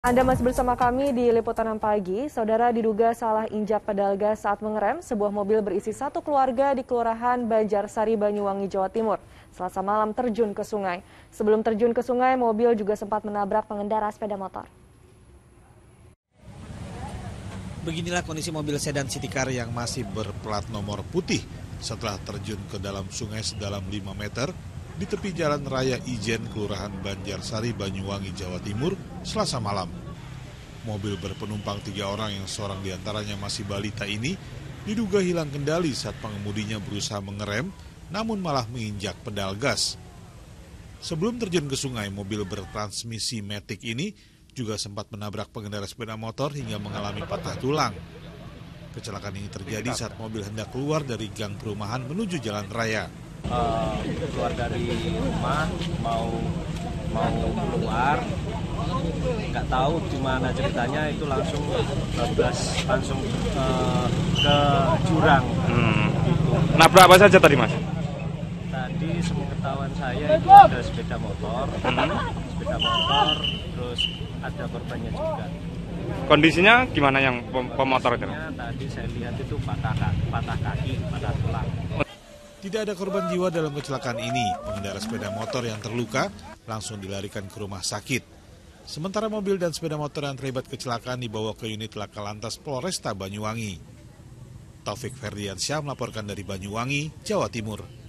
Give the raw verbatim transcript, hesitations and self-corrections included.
Anda masih bersama kami di Liputan enam Pagi. Saudara, diduga salah injak pedal gas saat mengerem, sebuah mobil berisi satu keluarga di Kelurahan Banjarsari, Banyuwangi, Jawa Timur, Selasa malam terjun ke sungai. Sebelum terjun ke sungai, mobil juga sempat menabrak pengendara sepeda motor. Beginilah kondisi mobil sedan City Car yang masih berplat nomor putih setelah terjun ke dalam sungai sedalam lima meter di tepi Jalan Raya Ijen, Kelurahan Banjarsari, Banyuwangi, Jawa Timur, Selasa malam. Mobil berpenumpang tiga orang yang seorang diantaranya masih balita ini diduga hilang kendali saat pengemudinya berusaha mengerem, namun malah menginjak pedal gas. Sebelum terjun ke sungai, mobil bertransmisi Matic ini juga sempat menabrak pengendara sepeda motor hingga mengalami patah tulang. Kecelakaan ini terjadi saat mobil hendak keluar dari gang perumahan menuju jalan raya. Uh, keluar dari rumah mau mau keluar, nggak tahu gimana ceritanya, itu langsung bablas langsung uh, ke jurang. Hmm. Gitu. Nabrak apa saja tadi, Mas? Tadi sepengetahuan saya itu ada sepeda motor, hmm. sepeda motor, terus ada korbannya juga. Kondisinya gimana yang pemotor itu? Tadi saya lihat itu patah kaki, patah kaki, patah tulang. Tidak ada korban jiwa dalam kecelakaan ini. Pengendara sepeda motor yang terluka langsung dilarikan ke rumah sakit. Sementara mobil dan sepeda motor yang terlibat kecelakaan dibawa ke unit Laka Lantas Polresta Banyuwangi. Taufik Ferdiansyah melaporkan dari Banyuwangi, Jawa Timur.